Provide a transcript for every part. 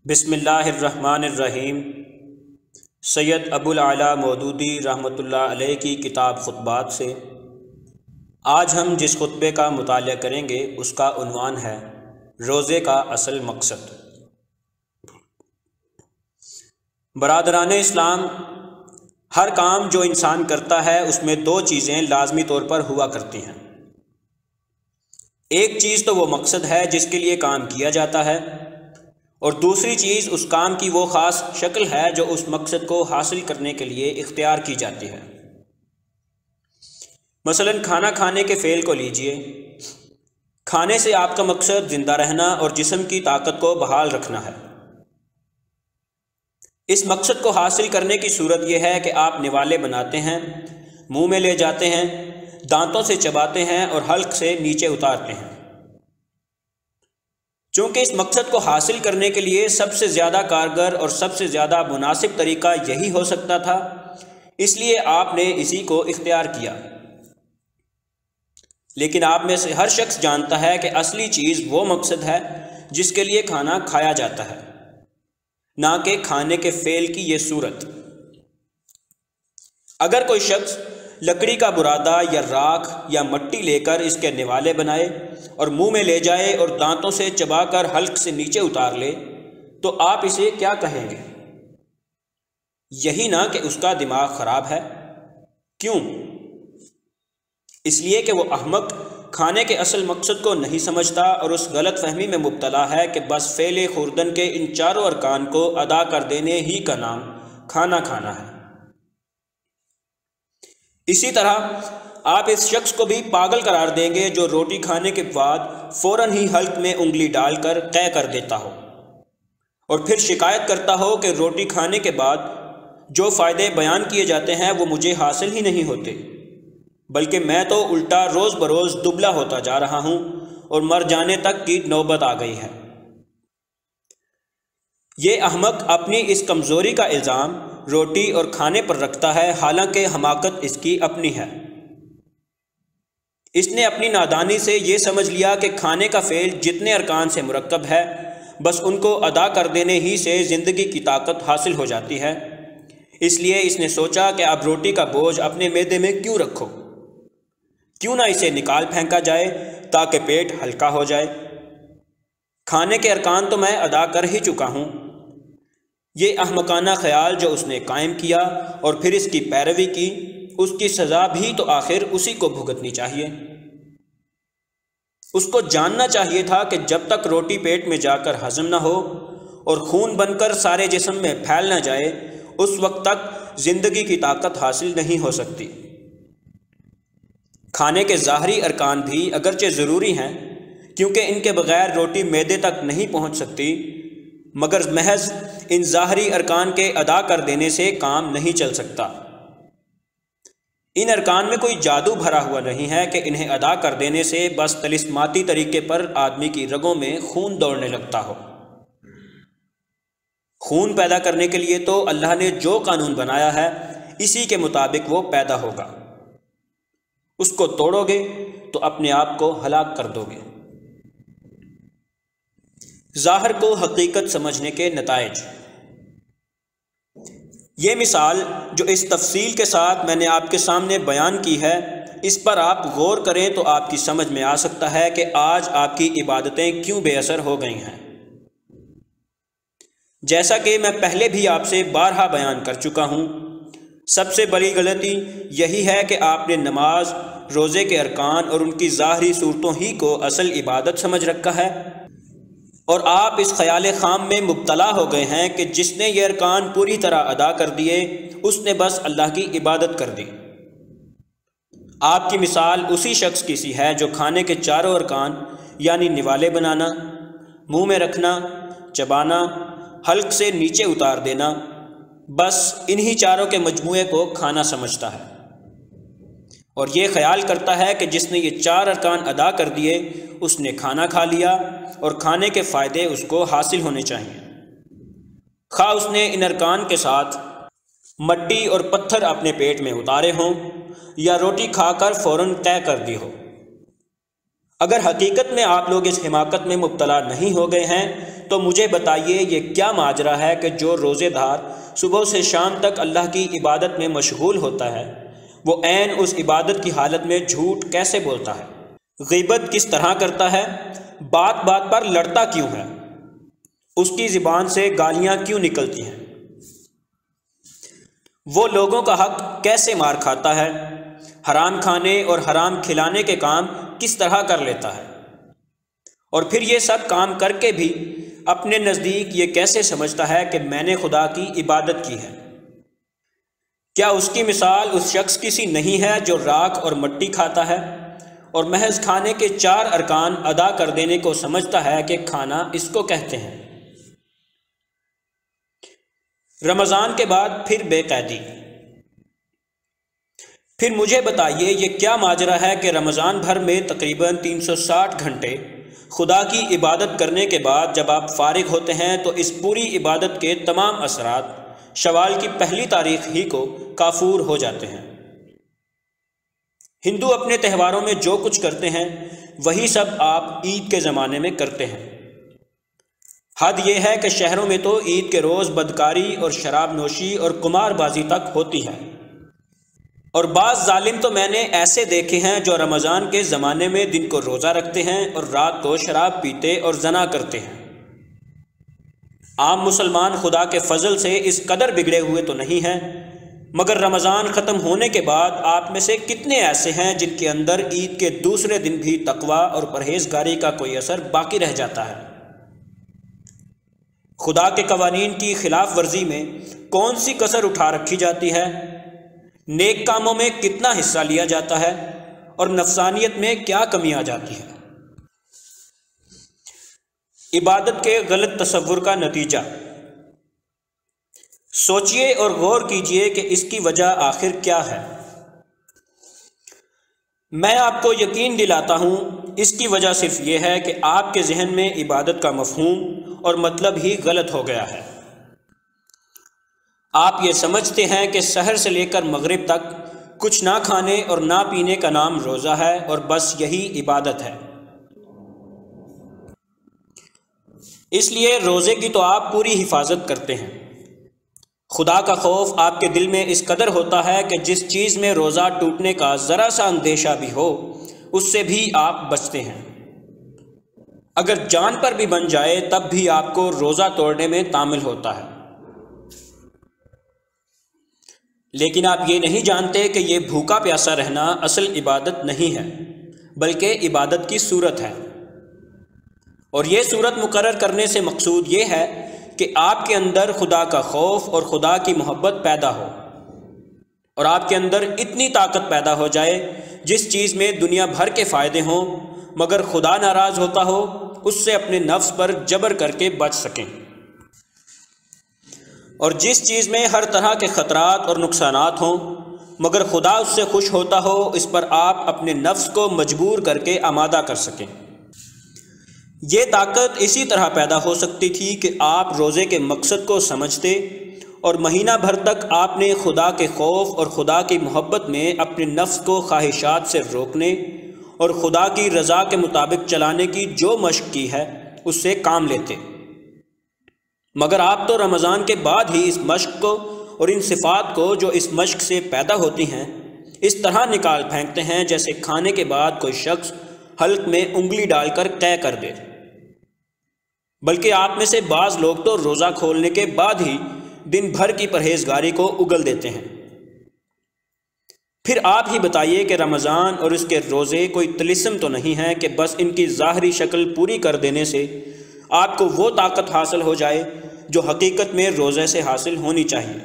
بسم اللہ الرحمن الرحیم۔ سید ابو العلا مودودی رحمۃ اللہ علیہ کی کتاب خطبات سے آج ہم جس خطبے کا مطالعہ کریں گے اس کا عنوان ہے روزے کا اصل مقصد۔ برادران اسلام، ہر کام جو انسان کرتا ہے اس میں دو چیزیں لازمی طور پر ہوا کرتی ہیں۔ ایک چیز تو وہ مقصد ہے جس کے لیے کام کیا جاتا ہے، اور دوسری چیز اس کام کی وہ خاص شکل ہے جو اس مقصد کو حاصل کرنے کے لیے اختیار کی جاتی ہے۔ مثلا کھانا کھانے کے فعل کو لیجئے۔ کھانے سے آپ کا مقصد زندہ رہنا اور جسم کی طاقت کو بحال رکھنا ہے۔ اس مقصد کو حاصل کرنے کی صورت یہ ہے کہ آپ نوالے بناتے ہیں، منہ میں لے جاتے ہیں، دانتوں سے چباتے ہیں اور حلق سے نیچے اتارتے ہیں۔ چونکہ اس مقصد کو حاصل کرنے کے لیے سب سے زیادہ کارگر اور سب سے زیادہ مناسب طریقہ یہی ہو سکتا تھا، اس لیے آپ نے اسی کو اختیار کیا۔ لیکن آپ میں سے ہر شخص جانتا ہے کہ اصلی چیز وہ مقصد ہے جس کے لیے کھانا کھایا جاتا ہے، نہ کہ کھانے کے فعل کی یہ صورت۔ اگر کوئی شخص لکڑی کا برادہ یا راکھ یا مٹی لے کر اس کے نوالے بنائے اور منہ میں لے جائے اور دانتوں سے چبا کر حلق سے نیچے اتار لے تو آپ اسے کیا کہیں گے؟ یہی نہ کہ اس کا دماغ خراب ہے۔ کیوں؟ اس لیے کہ وہ احمق کھانے کے اصل مقصد کو نہیں سمجھتا اور اس غلط فہمی میں مبتلا ہے کہ بس فعل خوردن کے ان چاروں ارکان کو ادا کر دینے ہی کا نام کھانا کھانا ہے۔ اسی طرح آپ اس شخص کو بھی پاگل قرار دیں گے جو روٹی کھانے کے بعد فوراً ہی حلق میں انگلی ڈال کر قے کر دیتا ہو اور پھر شکایت کرتا ہو کہ روٹی کھانے کے بعد جو فائدے بیان کیے جاتے ہیں وہ مجھے حاصل ہی نہیں ہوتے، بلکہ میں تو الٹا روز بروز دبلا ہوتا جا رہا ہوں اور مر جانے تک کی نوبت آ گئی ہے۔ یہ احمق اپنی اس کمزوری کا الزام روٹی اور کھانے پر رکھتا ہے، حالانکہ حماقت اس کی اپنی ہے۔ اس نے اپنی نادانی سے یہ سمجھ لیا کہ کھانے کا فعل جتنے ارکان سے مرکب ہے بس ان کو ادا کر دینے ہی سے زندگی کی طاقت حاصل ہو جاتی ہے۔ اس لیے اس نے سوچا کہ اب روٹی کا بوجھ اپنے معدے میں کیوں رکھو، کیوں نہ اسے نکال پھینکا جائے تاکہ پیٹ ہلکا ہو جائے۔ کھانے کے ارکان تو میں ادا کر ہی چکا ہوں۔ یہ احمقانہ خیال جو اس نے قائم کیا اور پھر اس کی پیروی کی، اس کی سزا بھی تو آخر اسی کو بھگتنی چاہیے۔ اس کو جاننا چاہیے تھا کہ جب تک روٹی پیٹ میں جا کر ہضم نہ ہو اور خون بن کر سارے جسم میں پھیل نہ جائے اس وقت تک زندگی کی طاقت حاصل نہیں ہو سکتی۔ کھانے کے ظاہری ارکان بھی اگرچہ ضروری ہیں کیونکہ ان کے بغیر روٹی معدے تک نہیں پہنچ سکتی، مگر محض ان ظاہری ارکان کے ادا کر دینے سے کام نہیں چل سکتا۔ ان ارکان میں کوئی جادو بھرا ہوا نہیں ہے کہ انہیں ادا کر دینے سے بس طلسماتی طریقے پر آدمی کی رگوں میں خون دوڑنے لگتا ہو۔ خون پیدا کرنے کے لیے تو اللہ نے جو قانون بنایا ہے اسی کے مطابق وہ پیدا ہوگا۔ اس کو توڑو گے تو اپنے آپ کو ہلاک کر دو گے۔ ظاہر کو حقیقت سمجھنے کے نتائج۔ یہ مثال جو اس تفصیل کے ساتھ میں نے آپ کے سامنے بیان کی ہے، اس پر آپ غور کریں تو آپ کی سمجھ میں آ سکتا ہے کہ آج آپ کی عبادتیں کیوں بے اثر ہو گئی ہیں۔ جیسا کہ میں پہلے بھی آپ سے بارہا بیان کر چکا ہوں، سب سے بڑی غلطی یہی ہے کہ آپ نے نماز، روزے کے ارکان اور ان کی ظاہری صورتوں ہی کو اصل عبادت سمجھ رکھا ہے، اور آپ اس خیال خام میں مبتلا ہو گئے ہیں کہ جس نے یہ ارکان پوری طرح ادا کر دیے اس نے بس اللہ کی عبادت کر دی۔ آپ کی مثال اسی شخص کی سی ہے جو کھانے کے چاروں ارکان یعنی نوالے بنانا، منہ میں رکھنا، چبانا، حلق سے نیچے اتار دینا، بس انہی چاروں کے مجموعے کو کھانا سمجھتا ہے، اور یہ خیال کرتا ہے کہ جس نے یہ چار ارکان ادا کر دیے اس نے کھانا کھا لیا اور کھانے کے فائدے اس کو حاصل ہونے چاہیے، خواہ اس نے ان ارکان کے ساتھ مٹی اور پتھر اپنے پیٹ میں اتارے ہوں یا روٹی کھا کر فوراً قے کر دی ہو۔ اگر حقیقت میں آپ لوگ اس حماقت میں مبتلا نہیں ہو گئے ہیں تو مجھے بتائیے یہ کیا ماجرا ہے کہ جو روزے دار صبح سے شام تک اللہ کی عبادت میں مشغول ہوتا ہے وہ عین اس عبادت کی حالت میں جھوٹ کیسے بولتا ہے؟ غیبت کس طرح کرتا ہے؟ بات بات پر لڑتا کیوں ہے؟ اس کی زبان سے گالیاں کیوں نکلتی ہیں؟ وہ لوگوں کا حق کیسے مار کھاتا ہے؟ حرام کھانے اور حرام کھلانے کے کام کس طرح کر لیتا ہے؟ اور پھر یہ سب کام کر کے بھی اپنے نزدیک یہ کیسے سمجھتا ہے کہ میں نے خدا کی عبادت کی ہے؟ کیا اس کی مثال اس شخص کی سی نہیں ہے جو راکھ اور مٹی کھاتا ہے اور محض کھانے کے 4 ارکان ادا کر دینے کو سمجھتا ہے کہ کھانا اس کو کہتے ہیں؟ رمضان کے بعد پھر بے قیدی۔ پھر مجھے بتائیے یہ کیا ماجرا ہے کہ رمضان بھر میں تقریباً 360 گھنٹے خدا کی عبادت کرنے کے بعد جب آپ فارغ ہوتے ہیں تو اس پوری عبادت کے تمام اثرات شوال کی پہلی تاریخ ہی کو کافور ہو جاتے ہیں۔ ہندو اپنے تہواروں میں جو کچھ کرتے ہیں وہی سب آپ عید کے زمانے میں کرتے ہیں۔ حد یہ ہے کہ شہروں میں تو عید کے روز بدکاری اور شراب نوشی اور قمار بازی تک ہوتی ہے، اور بعض ظالم تو میں نے ایسے دیکھے ہیں جو رمضان کے زمانے میں دن کو روزہ رکھتے ہیں اور رات کو شراب پیتے اور زنا کرتے ہیں۔ عام مسلمان خدا کے فضل سے اس قدر بگڑے ہوئے تو نہیں ہیں، مگر رمضان ختم ہونے کے بعد آپ میں سے کتنے ایسے ہیں جن کے اندر عید کے دوسرے دن بھی تقویٰ اور پرہیزگاری کا کوئی اثر باقی رہ جاتا ہے؟ خدا کے قوانین کی خلاف ورزی میں کون سی کسر اٹھا رکھی جاتی ہے؟ نیک کاموں میں کتنا حصہ لیا جاتا ہے اور نفسانیت میں کیا کمی آ جاتی ہے؟ عبادت کے غلط تصور کا نتیجہ۔ سوچئے اور غور کیجئے کہ اس کی وجہ آخر کیا ہے۔ میں آپ کو یقین دلاتا ہوں اس کی وجہ صرف یہ ہے کہ آپ کے ذہن میں عبادت کا مفہوم اور مطلب ہی غلط ہو گیا ہے۔ آپ یہ سمجھتے ہیں کہ سحر سے لے کر مغرب تک کچھ نہ کھانے اور نہ پینے کا نام روزہ ہے اور بس یہی عبادت ہے۔ اس لیے روزے کی تو آپ پوری حفاظت کرتے ہیں۔ خدا کا خوف آپ کے دل میں اس قدر ہوتا ہے کہ جس چیز میں روزہ ٹوٹنے کا ذرا سا اندیشہ بھی ہو اس سے بھی آپ بچتے ہیں۔ اگر جان پر بھی بن جائے تب بھی آپ کو روزہ توڑنے میں تامل ہوتا ہے۔ لیکن آپ یہ نہیں جانتے کہ یہ بھوکا پیاسا رہنا اصل عبادت نہیں ہے بلکہ عبادت کی صورت ہے، اور یہ صورت مقرر کرنے سے مقصود یہ ہے کہ آپ کے اندر خدا کا خوف اور خدا کی محبت پیدا ہو، اور آپ کے اندر اتنی طاقت پیدا ہو جائے جس چیز میں دنیا بھر کے فائدے ہوں مگر خدا ناراض ہوتا ہو اس سے اپنے نفس پر جبر کر کے بچ سکیں، اور جس چیز میں ہر طرح کے خطرات اور نقصانات ہوں مگر خدا اس سے خوش ہوتا ہو اس پر آپ اپنے نفس کو مجبور کر کے آمادہ کر سکیں۔ یہ طاقت اسی طرح پیدا ہو سکتی تھی کہ آپ روزے کے مقصد کو سمجھتے اور مہینہ بھر تک آپ نے خدا کے خوف اور خدا کی محبت میں اپنے نفس کو خواہشات سے روکنے اور خدا کی رضا کے مطابق چلانے کی جو مشق کی ہے اس سے کام لیتے، مگر آپ تو رمضان کے بعد ہی اس مشق کو اور ان صفات کو جو اس مشق سے پیدا ہوتی ہیں اس طرح نکال پھینکتے ہیں جیسے کھانے کے بعد کوئی شخص حلق میں انگلی ڈال کر قے کر دے۔ بلکہ آپ میں سے بعض لوگ تو روزہ کھولنے کے بعد ہی دن بھر کی پرہیزگاری کو اگل دیتے ہیں۔ پھر آپ ہی بتائیے کہ رمضان اور اس کے روزے کوئی طلسم تو نہیں ہے کہ بس ان کی ظاہری شکل پوری کر دینے سے آپ کو وہ طاقت حاصل ہو جائے جو حقیقت میں روزے سے حاصل ہونی چاہیے۔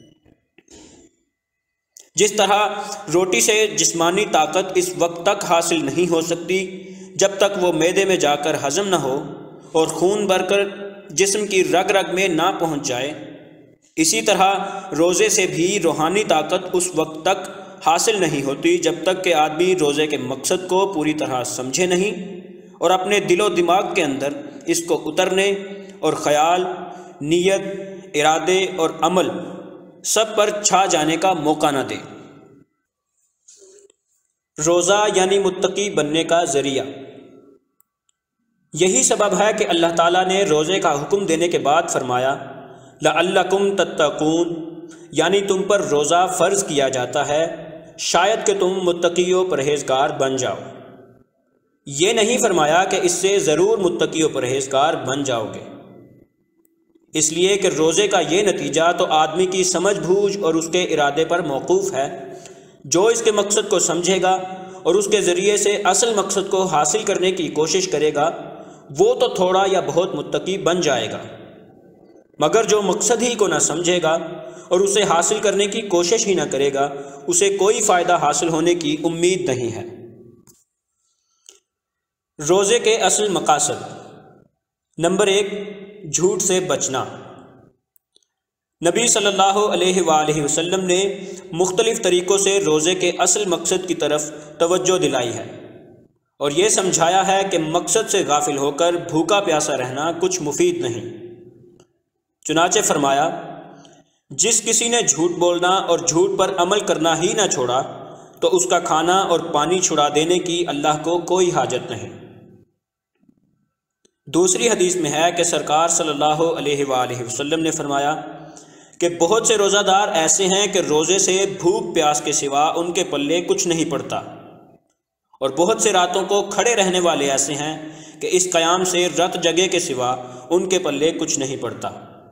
جس طرح روٹی سے جسمانی طاقت اس وقت تک حاصل نہیں ہو سکتی جب تک وہ معدے میں جا کر ہضم نہ ہو اور خون بڑھ کر جسم کی رگ رگ میں نہ پہنچ جائے، اسی طرح روزے سے بھی روحانی طاقت اس وقت تک حاصل نہیں ہوتی جب تک کہ آدمی روزے کے مقصد کو پوری طرح سمجھے نہیں اور اپنے دل و دماغ کے اندر اس کو اترنے اور خیال، نیت، ارادے اور عمل سب پر چھا جانے کا موقع نہ دے۔ روزہ یعنی متقی بننے کا ذریعہ۔ یہی سبب ہے کہ اللہ تعالیٰ نے روزے کا حکم دینے کے بعد فرمایا لعلکم تتقون، یعنی تم پر روزہ فرض کیا جاتا ہے شاید کہ تم متقی و پرہیزگار بن جاؤ۔ یہ نہیں فرمایا کہ اس سے ضرور متقی و پرہیزگار بن جاؤ گے، اس لیے کہ روزے کا یہ نتیجہ تو آدمی کی سمجھ بوجھ اور اس کے ارادے پر موقوف ہے۔ جو اس کے مقصد کو سمجھے گا اور اس کے ذریعے سے اصل مقصد کو حاصل کرنے کی کوشش کرے گا وہ تو تھوڑا یا بہت متقی بن جائے گا، مگر جو مقصد ہی کو نہ سمجھے گا اور اسے حاصل کرنے کی کوشش ہی نہ کرے گا اسے کوئی فائدہ حاصل ہونے کی امید نہیں ہے۔ روزے کے اصل مقاصد۔ نمبر 1، جھوٹ سے بچنا۔ نبی صلی اللہ علیہ وآلہ وسلم نے مختلف طریقوں سے روزے کے اصل مقصد کی طرف توجہ دلائی ہے اور یہ سمجھایا ہے کہ مقصد سے غافل ہو کر بھوکا پیاسا رہنا کچھ مفید نہیں۔ چنانچہ فرمایا، جس کسی نے جھوٹ بولنا اور جھوٹ پر عمل کرنا ہی نہ چھوڑا تو اس کا کھانا اور پانی چھڑا دینے کی اللہ کو کوئی حاجت نہیں۔ دوسری حدیث میں ہے کہ سرکار صلی اللہ علیہ وآلہ وسلم نے فرمایا کہ بہت سے روزہ دار ایسے ہیں کہ روزے سے بھوک پیاس کے سوا ان کے پلے کچھ نہیں پڑتا، اور بہت سے راتوں کو کھڑے رہنے والے ایسے ہیں کہ اس قیام سے رت جگے کے سوا ان کے پلے کچھ نہیں پڑتا۔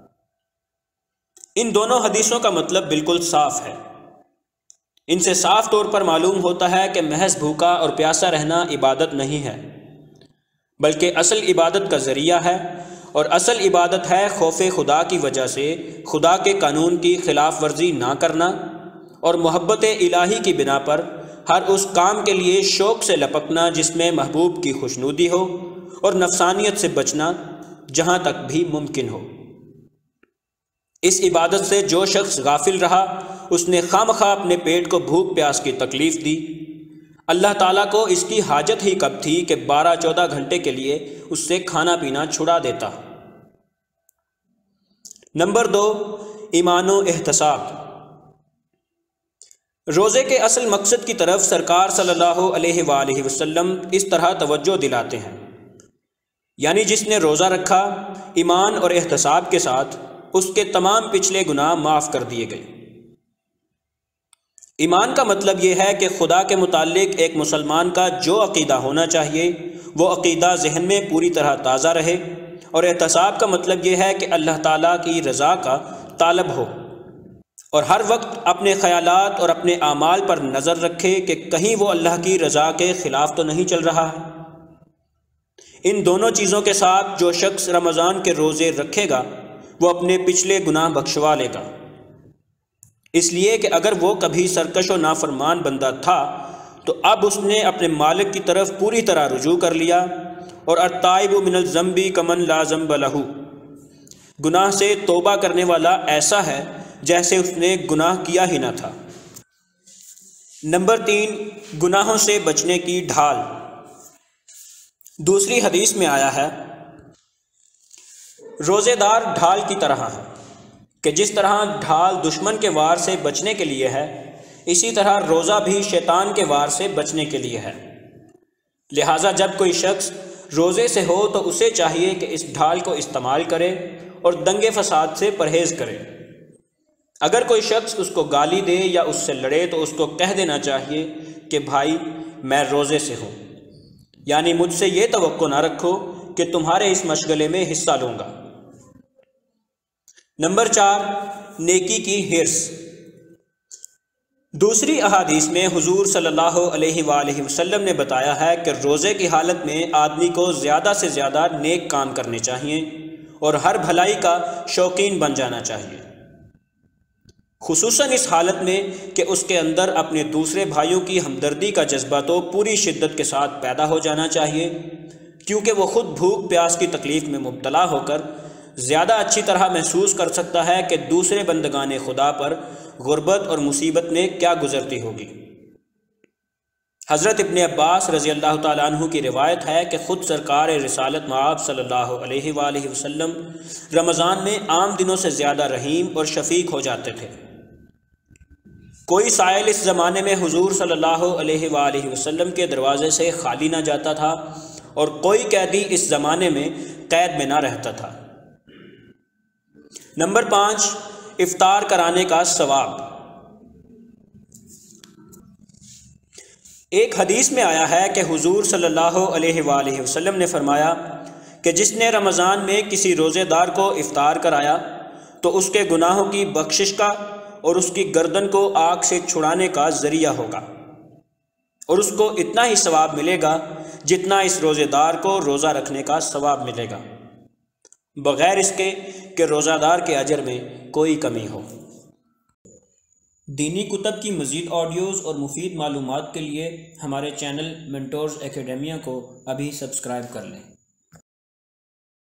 ان دونوں حدیثوں کا مطلب بالکل صاف ہے۔ ان سے صاف طور پر معلوم ہوتا ہے کہ محض بھوکا اور پیاسا رہنا عبادت نہیں ہے، بلکہ اصل عبادت کا ذریعہ ہے، اور اصل عبادت ہے خوف خدا کی وجہ سے خدا کے قانون کی خلاف ورزی نہ کرنا اور محبت الہی کی بنا پر ہر اس کام کے لیے شوق سے لپکنا جس میں محبوب کی خوشنودی ہو، اور نفسانیت سے بچنا جہاں تک بھی ممکن ہو۔ اس عبادت سے جو شخص غافل رہا اس نے خواہ اپنے پیٹ کو بھوک پیاس کی تکلیف دی۔ اللہ تعالیٰ کو اس کی حاجت ہی کب تھی کہ 12-14 گھنٹے کے لیے اس سے کھانا پینا چھڑا دیتا۔ نمبر 2، ایمان و احتساب۔ روزے کے اصل مقصد کی طرف سرکار صلی اللہ علیہ وآلہ وسلم اس طرح توجہ دلاتے ہیں، یعنی جس نے روزہ رکھا ایمان اور احتساب کے ساتھ اس کے تمام پچھلے گناہ معاف کر دیے گئے۔ ایمان کا مطلب یہ ہے کہ خدا کے متعلق ایک مسلمان کا جو عقیدہ ہونا چاہیے وہ عقیدہ ذہن میں پوری طرح تازہ رہے، اور احتساب کا مطلب یہ ہے کہ اللہ تعالیٰ کی رضا کا طالب ہو اور ہر وقت اپنے خیالات اور اپنے اعمال پر نظر رکھے کہ کہیں وہ اللہ کی رضا کے خلاف تو نہیں چل رہا ہے۔ ان دونوں چیزوں کے ساتھ جو شخص رمضان کے روزے رکھے گا وہ اپنے پچھلے گناہ بخشوا لے گا، اس لیے کہ اگر وہ کبھی سرکش و نافرمان بندہ تھا تو اب اس نے اپنے مالک کی طرف پوری طرح رجوع کر لیا، اور التائب من الذنب کمن لا ذنب لہ، گناہ سے توبہ کرنے والا ایسا ہے جیسے اس نے گناہ کیا ہی نہ تھا۔ نمبر 3، گناہوں سے بچنے کی ڈھال۔ دوسری حدیث میں آیا ہے، روزے دار ڈھال کی طرح ہے کہ جس طرح ڈھال دشمن کے وار سے بچنے کے لیے ہے، اسی طرح روزہ بھی شیطان کے وار سے بچنے کے لیے ہے۔ لہٰذا جب کوئی شخص روزے سے ہو تو اسے چاہیے کہ اس ڈھال کو استعمال کرے اور دنگے فساد سے پرہیز کرے۔ اگر کوئی شخص اس کو گالی دے یا اس سے لڑے تو اس کو کہہ دینا چاہیے کہ بھائی میں روزے سے ہوں، یعنی مجھ سے یہ توقع نہ رکھو کہ تمہارے اس مشغلے میں حصہ لوں گا۔ نمبر 4، نیکی کی حرص۔ دوسری احادیث میں حضور صلی اللہ علیہ وآلہ وسلم نے بتایا ہے کہ روزے کی حالت میں آدمی کو زیادہ سے زیادہ نیک کام کرنے چاہیے اور ہر بھلائی کا شوقین بن جانا چاہیے، خصوصاً اس حالت میں کہ اس کے اندر اپنے دوسرے بھائیوں کی ہمدردی کا جذبہ تو پوری شدت کے ساتھ پیدا ہو جانا چاہیے، کیونکہ وہ خود بھوک پیاس کی تکلیف میں مبتلا ہو کر زیادہ اچھی طرح محسوس کر سکتا ہے کہ دوسرے بندگان خدا پر غربت اور مصیبت میں کیا گزرتی ہوگی۔ حضرت ابن عباس رضی اللہ تعالیٰ عنہ کی روایت ہے کہ خود سرکار رسالت مآب صلی اللہ علیہ وآلہ وسلم رمضان میں عام دنوں سے زیادہ رحیم اور شفیق ہو جاتے تھے۔ کوئی سائل اس زمانے میں حضور صلی اللہ علیہ وآلہ وسلم کے دروازے سے خالی نہ جاتا تھا، اور کوئی قیدی اس زمانے میں قید میں نہ رہتا تھا۔ نمبر 5، افطار کرانے کا ثواب۔ ایک حدیث میں آیا ہے کہ حضور صلی اللہ علیہ وآلہ وسلم نے فرمایا کہ جس نے رمضان میں کسی روزے دار کو افطار کرایا تو اس کے گناہوں کی بخشش کا اور اس کی گردن کو آگ سے چھڑانے کا ذریعہ ہوگا، اور اس کو اتنا ہی ثواب ملے گا جتنا اس روزے دار کو روزہ رکھنے کا ثواب ملے گا، بغیر اس کے کہ روزہ دار کے اجر میں کوئی کمی ہو۔ دینی کتب کی مزید آڈیوز اور مفید معلومات کے لیے ہمارے چینل منٹورز اکیڈیمیا کو ابھی سبسکرائب کر لیں۔